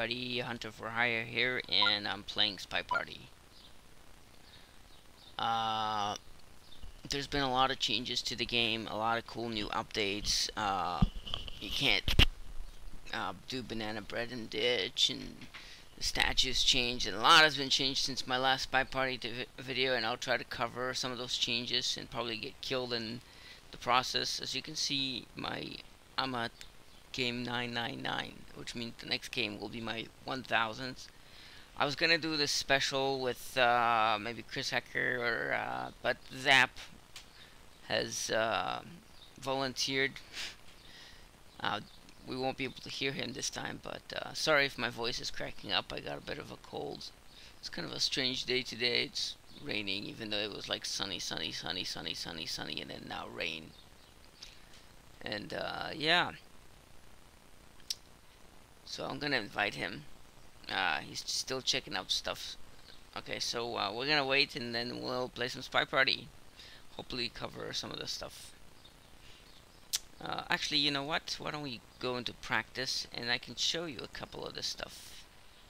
everybody, Hunter for Hire here, and I'm playing Spy Party. There's been a lot of changes to the game, a lot of cool new updates. You can't do banana bread and ditch, and the statues changed, and a lot has been changed since my last Spy Party video, and I'll try to cover some of those changes and probably get killed in the process. As you can see, I'm at game 999, which means the next game will be my 1000th. I was gonna do this special with maybe Chris Hecker, or but Zap has volunteered. We won't be able to hear him this time, but sorry if my voice is cracking up. I got a bit of a cold. It's kind of a strange day today. It's raining, even though it was like sunny, sunny, sunny, sunny, sunny, sunny, and then now rain. And yeah. So I'm gonna invite him. He's still checking out stuff. Okay, so we're gonna wait, and then we'll play some Spy Party. Hopefully cover some of the stuff. Actually, you know what? Why don't we go into practice, and I can show you a couple of this stuff.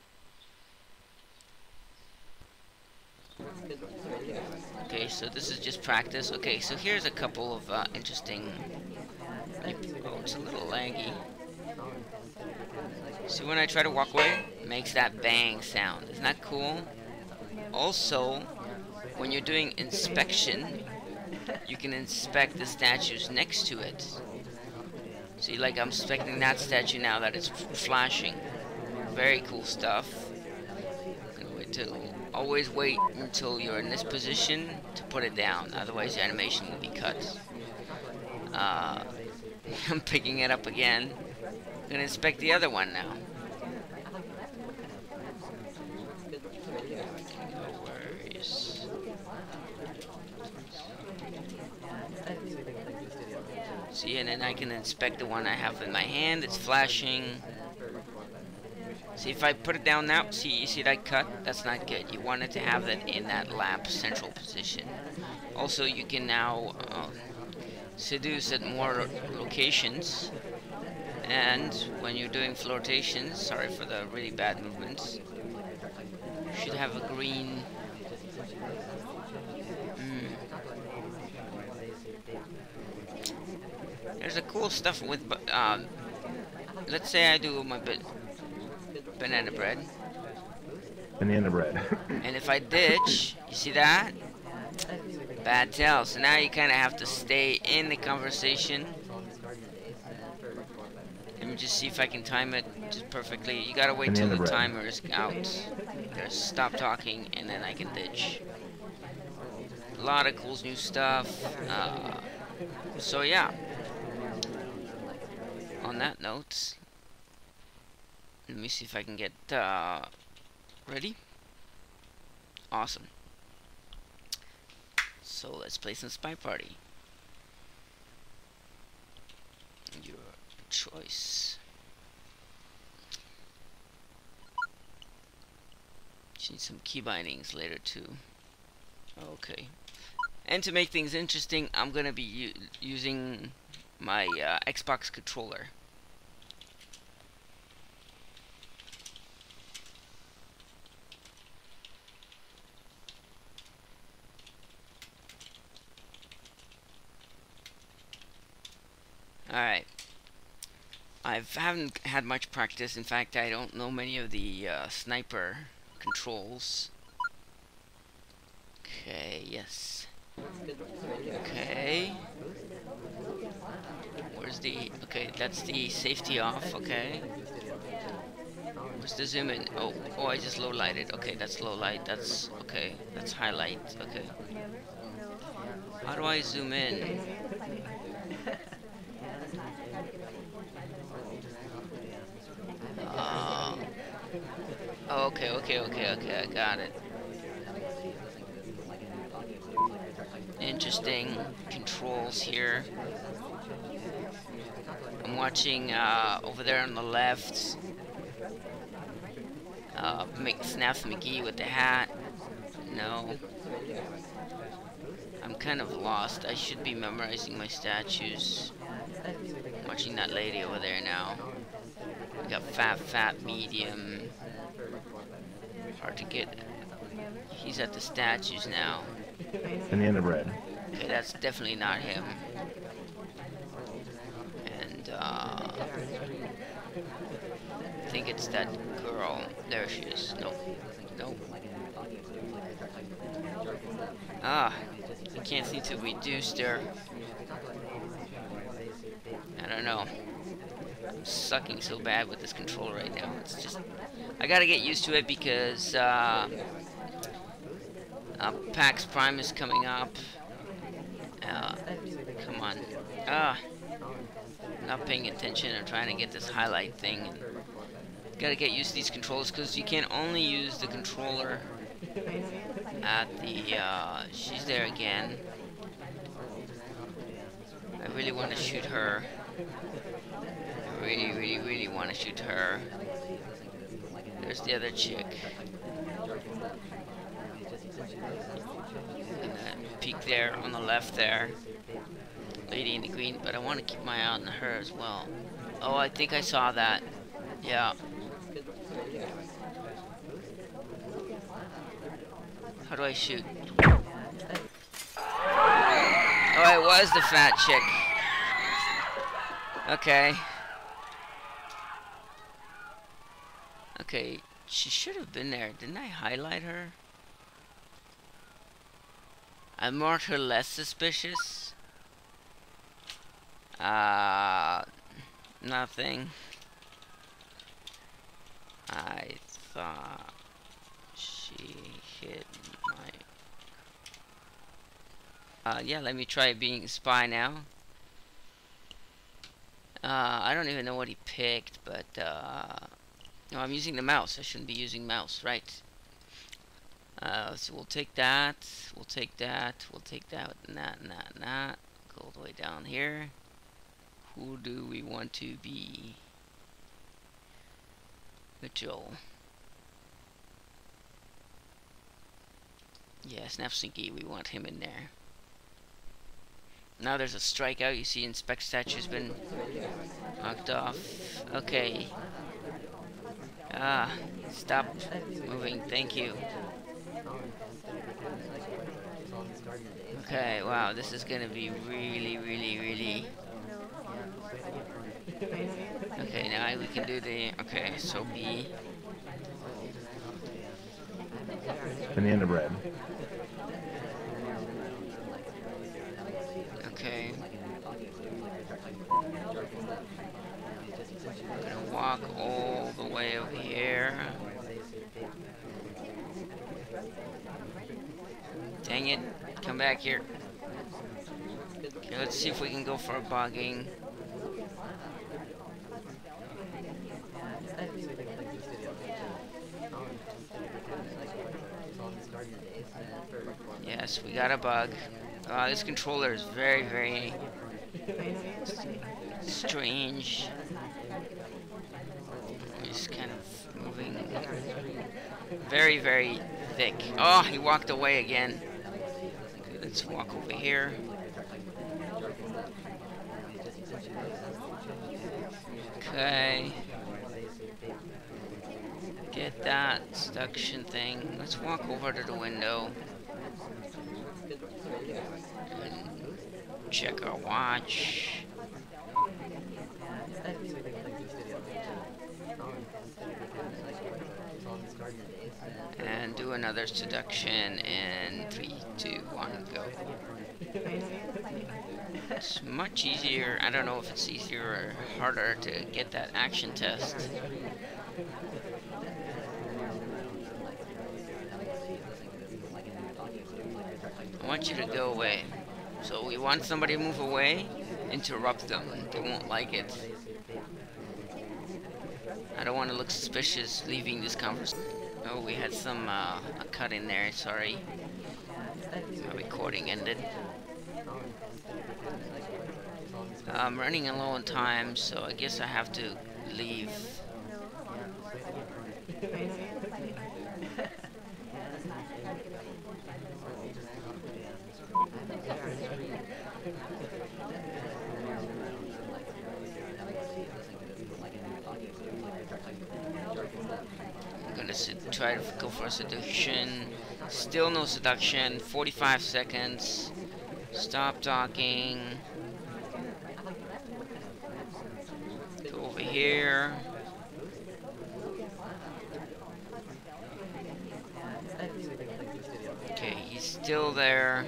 Okay, so this is just practice. Okay, so here's a couple of interesting... Oh, it's a little laggy. See, when I try to walk away, it makes that bang sound. Isn't that cool? Also, when you're doing inspection, you can inspect the statues next to it. See, like I'm inspecting that statue now that it's flashing. Very cool stuff. Always wait until you're in this position to put it down, otherwise the animation will be cut. I'm picking it up again. I'm gonna inspect the other one now. No worries. See, and then I can inspect the one I have in my hand. It's flashing. See, if I put it down now, see, you see that cut? That's not good. You want it to have it in that lap central position. Also, you can now seduce at more locations. And when you're doing flotations, sorry for the really bad movements, you should have a green. There's a cool stuff with, let's say I do my banana bread. Banana bread. And if I ditch, you see that? Bad tell. So now you kind of have to stay in the conversation. Let me just see if I can time it just perfectly. You gotta wait till the timer is out. You gotta stop talking, and then I can ditch. A lot of cool new stuff. So yeah. On that note, let me see if I can get ready. Awesome. So let's play some Spy Party. Your choice. Just need some key bindings later too. Okay. And to make things interesting, I'm gonna be using my Xbox controller. Alright. I haven't had much practice. In fact, I don't know many of the sniper controls. Okay, yes. Okay. Where's the... Okay, that's the safety off, okay. Where's the zoom in? Oh, I just low lighted. Okay, that's low light. That's... Okay, that's highlight. Okay. How do I zoom in? Okay, I got it. Interesting controls here. I'm watching over there on the left, Snaps McGee with the hat. No. I'm kind of lost. I should be memorizing my statues. I'm watching that lady over there now. We got fat, medium. Hard to get. He's at the statues now. Banana bread. Okay, that's definitely not him. And I think it's that girl. There she is. Nope. Nope. Ah, I can't seem to reduce their. I don't know. I'm sucking so bad with this controller right now. It's just. I gotta get used to it because PAX Prime is coming up. Come on. Not paying attention. I'm trying to get this highlight thing. And gotta get used to these controllers because you can only use the controller at the. She's there again. I really want to shoot her. I really want to shoot her. There's the other chick. And that peek there on the left there. Lady in the green, but I want to keep my eye on her as well. Oh, I think I saw that. Yeah. How do I shoot? Oh, it was the fat chick. Okay. Okay, she should have been there. Didn't I highlight her? I marked her less suspicious. Nothing. I thought she hit my... yeah, let me try being a spy now. I don't even know what he picked, but, no, I'm using the mouse. I shouldn't be using mouse, right. So we'll take that, we'll take that, we'll take that, and that, and that, and that. Go all the way down here. Who do we want to be? Mitchell. Yeah, Snapsinky, we want him in there. Now there's a strikeout. You see Inspect Statue's been knocked off. Okay. Stop moving, thank you. Okay, wow, this is gonna be really... Okay, now we can do the... Okay, so B. Banana bread. Okay. I'm gonna walk all the way over here. Dang it. Come back here. Okay, let's see if we can go for a bogging. Yes, we got a bug. This controller is very strange. He's kind of moving very thick. Oh, he walked away again. Okay, let's walk over here. Okay. Get that seduction thing. Let's walk over to the window. And check our watch. And do another seduction in 3, 2, 1, go. It's much easier. I don't know if it's easier or harder to get that action test. I want you to go away. So we want somebody to move away, interrupt them. They won't like it. I don't want to look suspicious leaving this conversation. Oh, we had some a cut in there, sorry. My recording ended. I'm running low on time, so I guess I have to leave. I'm gonna try to go for a seduction. Still no seduction. 45 seconds. Stop talking. Go over here. Okay, he's still there.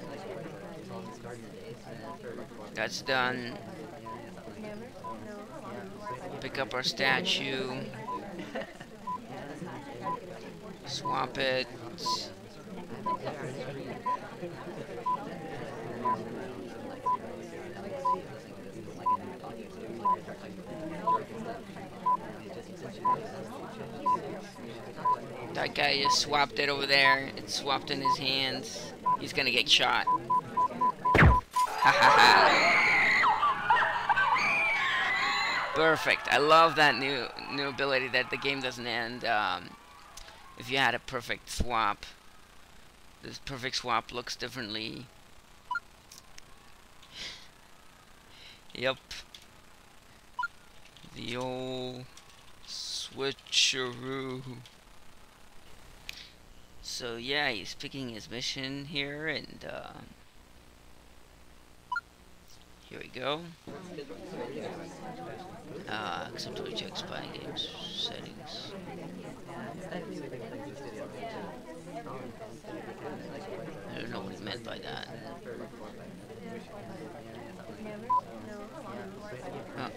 That's done. Pick up our statue. Swap it. That guy just swapped it over there. It swapped in his hands. He's gonna get shot. Perfect. I love that new ability that the game doesn't end. If you had a perfect swap, this perfect swap looks differently. Yep. The old switcheroo. So yeah, he's picking his mission here, and here we go. Accept to reject spying games settings. I don't know what he meant by that. Oh.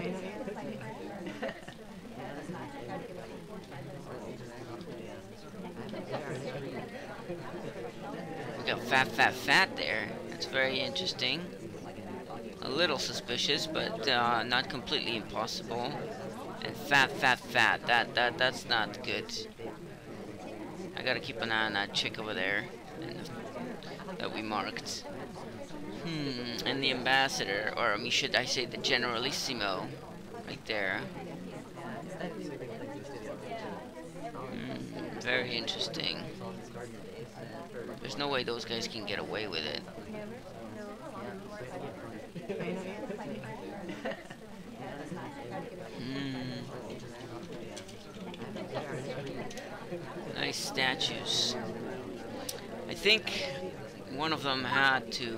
We got fat there. That's very interesting. A little suspicious, but not completely impossible. And fat. That's not good. I gotta keep an eye on that chick over there that we marked. And the ambassador, or should I say the generalissimo, right there. Very interesting. There's no way those guys can get away with it. Nice statues. I think one of them had to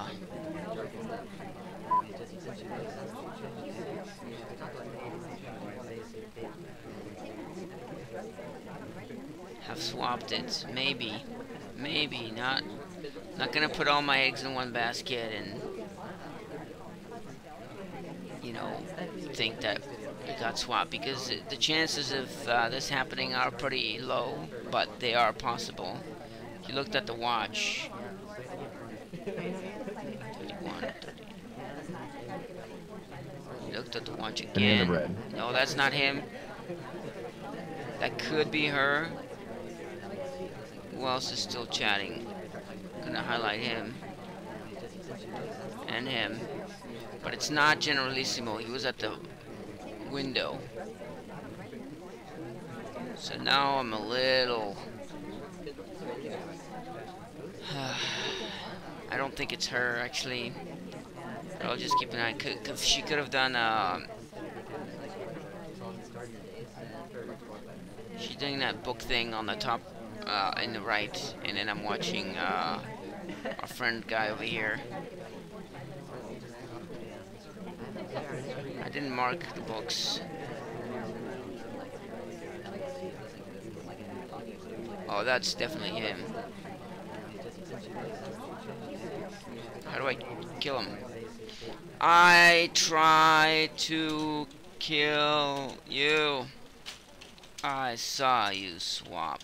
have swapped it. Maybe not gonna put all my eggs in one basket and, you know, think that it got swapped, because the chances of this happening are pretty low, but they are possible. He looked at the watch. 31, 30. He looked at the watch again. No, that's not him. That could be her. Who else is still chatting? I'm gonna highlight him. And him. But it's not Generalissimo. He was at the window. So now I'm a little... I don't think it's her, actually. But I'll just keep an eye, because she could have done she's doing that book thing on the top in the right, and then I'm watching our friend guy over here. I didn't mark the books. Oh, that's definitely him. How do I kill him? I try to kill you. I saw you swap.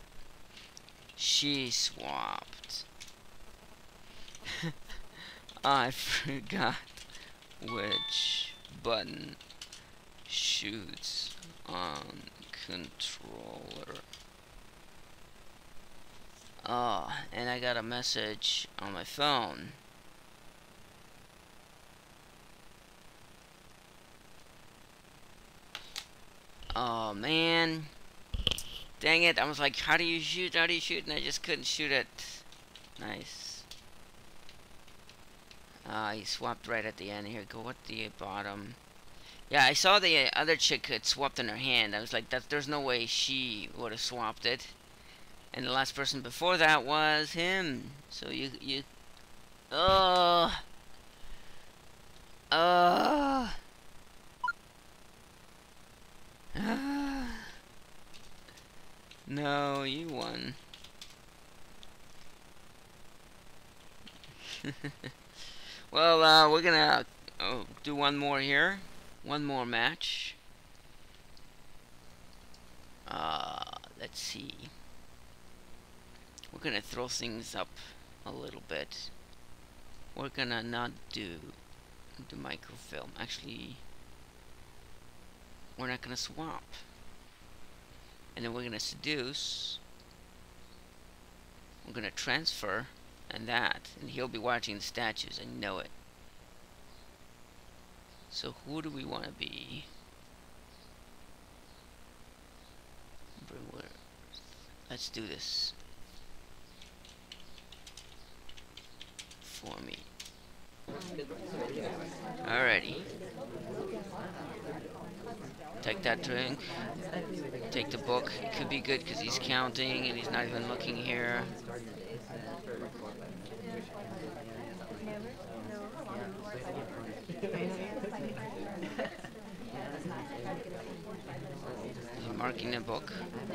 She swapped. I forgot which button shoots on controller. Oh, and I got a message on my phone. Oh man, dang it, I was like, how do you shoot, and I just couldn't shoot it. Nice. He swapped right at the end. Here, go at the bottom. Yeah, I saw the other chick had swapped in her hand. I was like, there's no way she would have swapped it. And the last person before that was him. So you oh oh no, you won. Well, we're gonna do one more here. One more match. Let's see. We're gonna throw things up a little bit. We're gonna not do the microfilm. Actually, we're not gonna swap. And then we're gonna seduce. We're gonna transfer, and that. And he'll be watching the statues. I know it. So who do we want to be? Let's do this. For me. Alrighty. Take that drink. Take the book. It could be good because he's counting and he's not even looking here. He's marking the book.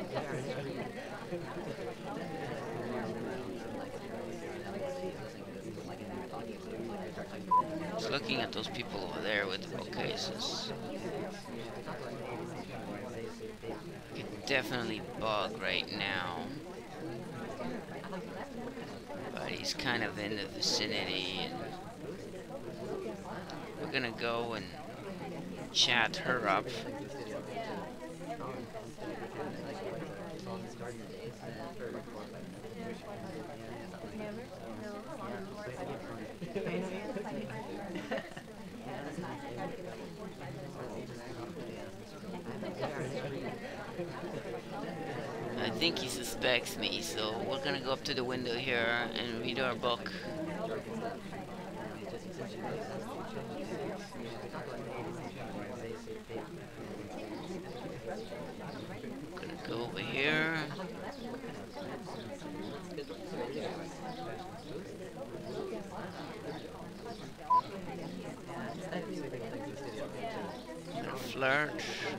Just looking at those people over there with the bookcases. Could definitely bug right now. But he's kind of in the vicinity, and we're gonna go and chat her up. I think he suspects me, so we're gonna go up to the window here and read our book. Gonna go over here. Gonna flirt.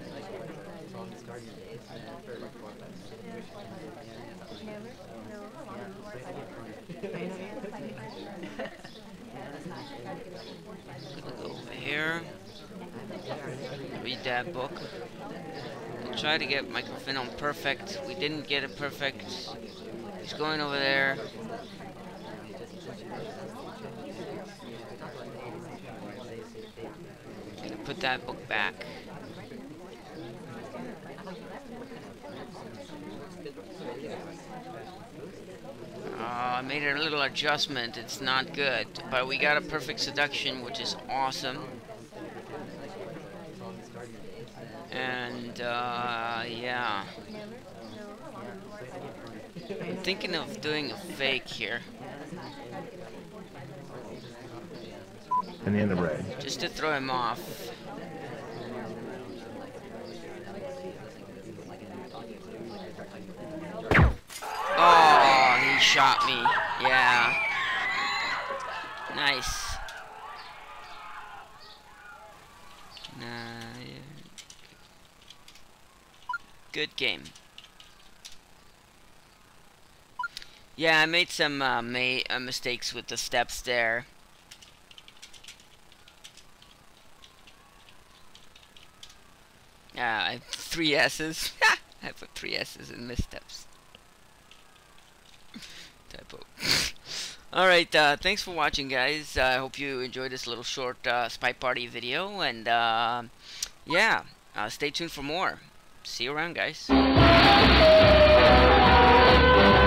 Gonna go over here. Read that book. We'll try to get microfilm perfect. We didn't get it perfect. He's going over there. Gonna put that book back. I made a little adjustment. It's not good, but we got a perfect seduction, which is awesome. And yeah, I'm thinking of doing a fake here. Banana bread. Just to throw him off. Oh, he shot me. Yeah. Nice. Good game. Yeah, I made some mistakes with the steps there. I have 3 S's. I put 3 S's in missteps. Typo. Alright, thanks for watching, guys. I hope you enjoyed this little short Spy Party video. And, yeah, stay tuned for more. See you around, guys.